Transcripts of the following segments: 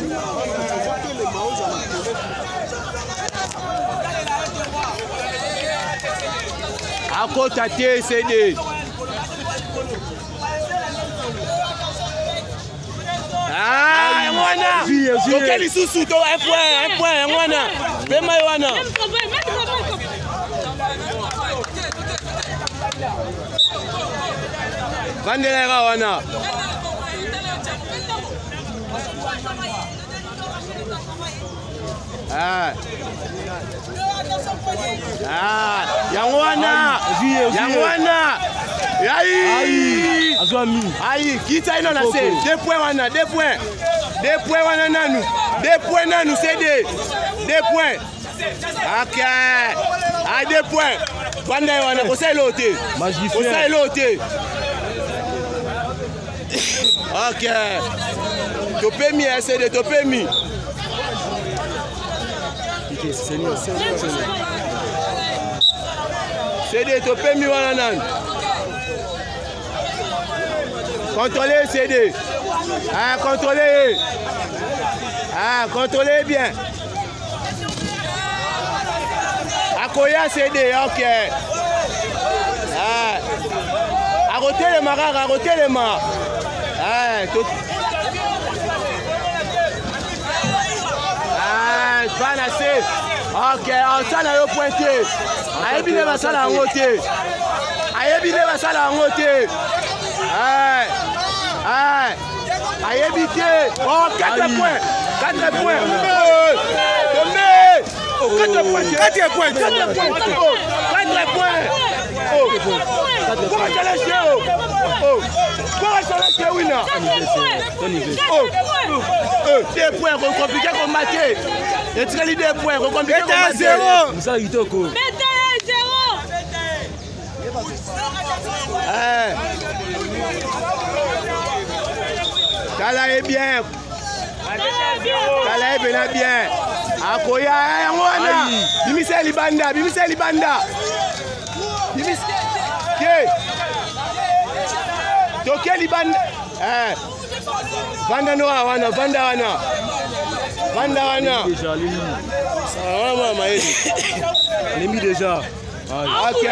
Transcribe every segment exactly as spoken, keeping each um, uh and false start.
Akota te C D. Ah, mwana. Toke lisusu to un point, un point, mwana. Pema wana. Vandela wana. Ah. Ah, Yangwana, Yangwana. Aïe, Azwami. Aïe, kita ino na se. Deux points wana, deux points. Deux points wana nanu. Deux points nanu C D. Deux points. OK. Ah, deux points. Vanda wana ko sai lote. Ko sai lote. OK. Topemi C D, topemi. C D, topemi wana nanu. Contrôlez C D. Ah, contrôlez. Ah, contrôlez bien. Akoya C D, OK. Ah. Arrêtez les marins, arrêtez les mains. Ah, tout. Ah, pas assez. OK, on s'en a pointé. Aïe, bien, va s'en a monté. Aïe, bien, va s'en a monté. Aïe, aïe, aïe, éviter. Oh, quatre points, quatre points. Oh, quatre points, quatre points, quatre points, quatre points. Oh, comment ça lâche? Oh, comment ça lâche, Wina? Oh, deux points, compliqué comme maté. Et tu as dit deux points, compliqué comme maté. zéro. Ça, il te court. Eh. Kala est bien. Kala est bien bien. Akoya Yangwana. Bimiseli Banda, Bimiseli Banda. Bimis. Ke. Toke Libanda. Eh. Vanda no wana, Vanda wana. Vanda wana. Déjà les ah maman maïdi. Les mis déjà. OK.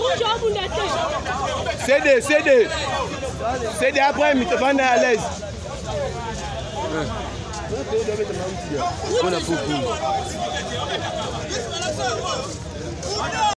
C D, C D. C D après, mais tu vas à l'aise. On a beaucoup.